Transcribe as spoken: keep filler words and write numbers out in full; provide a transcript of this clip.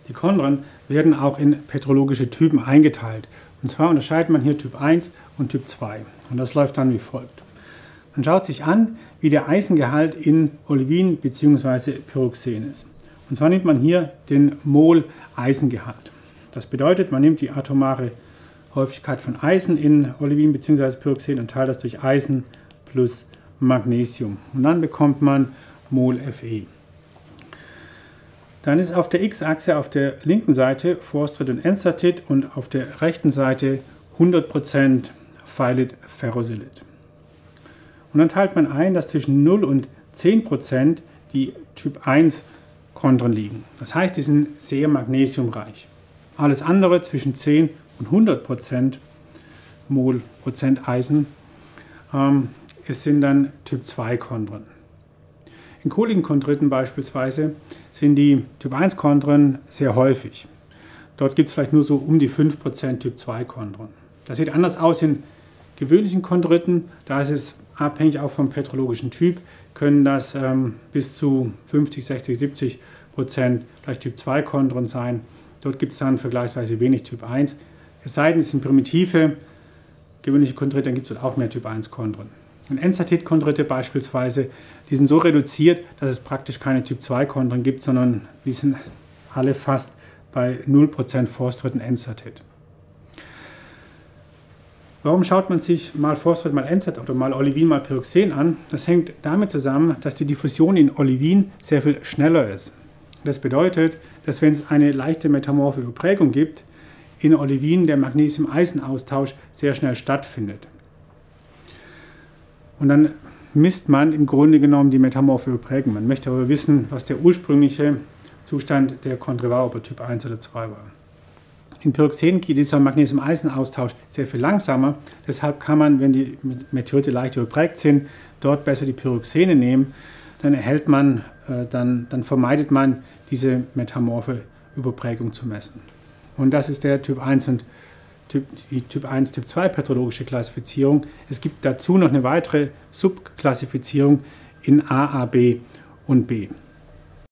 Die Chondren werden auch in petrologische Typen eingeteilt. Und zwar unterscheidet man hier Typ eins und Typ zwei. Und das läuft dann wie folgt. Man schaut sich an, wie der Eisengehalt in Olivin bzw. Pyroxen ist. Und zwar nimmt man hier den Mol Eisengehalt. Das bedeutet, man nimmt die atomare Häufigkeit von Eisen in Olivin bzw. Pyroxen und teilt das durch Eisen plus Magnesium. Und dann bekommt man Mol Fe. Dann ist auf der X-Achse auf der linken Seite Phosphorit und Enstatit und auf der rechten Seite hundert Prozent Phyllid Ferrosilit. Und dann teilt man ein, dass zwischen null und zehn Prozent die Typ eins Chondren liegen. Das heißt, die sind sehr magnesiumreich. Alles andere zwischen zehn und hundert Prozent Mol Prozent Eisen, ähm, es sind dann Typ zwei Chondren. In kohligen Chondriten beispielsweise sind die Typ eins Chondren sehr häufig. Dort gibt es vielleicht nur so um die fünf Prozent Typ zwei Chondren. Das sieht anders aus in gewöhnlichen Chondriten. Da ist es abhängig auch vom petrologischen Typ, können das ähm, bis zu fünfzig, sechzig, siebzig Prozent gleich Typ zwei Chondren sein. Dort gibt es dann vergleichsweise wenig Typ eins. Es sei denn, es sind primitive, gewöhnliche Chondrite, dann gibt es auch mehr Typ eins Chondren. Und Enstatit-Chondrite beispielsweise, die sind so reduziert, dass es praktisch keine Typ zwei Chondren gibt, sondern die sind alle fast bei null Prozent Phosphorit und Enstatit. Warum schaut man sich mal Phosphorit, mal Enstatit oder mal Olivin, mal Pyroxen an? Das hängt damit zusammen, dass die Diffusion in Olivin sehr viel schneller ist. Das bedeutet, dass wenn es eine leichte metamorphe Überprägung gibt, in Olivin der Magnesium-Eisen-Austausch sehr schnell stattfindet. Und dann misst man im Grunde genommen die metamorphe Überprägung. Man möchte aber wissen, was der ursprüngliche Zustand der Chondre war, ob er Typ eins oder zwei war. In Pyroxen geht dieser Magnesium-Eisen-Austausch sehr viel langsamer. Deshalb kann man, wenn die Meteorite leicht überprägt sind, dort besser die Pyroxene nehmen. Dann erhält man, äh, dann, dann vermeidet man diese metamorphe Überprägung zu messen. Und das ist der Typ eins und Typ, die Typ eins, Typ zwei pathologische Klassifizierung. Es gibt dazu noch eine weitere Subklassifizierung in A, A, B und B.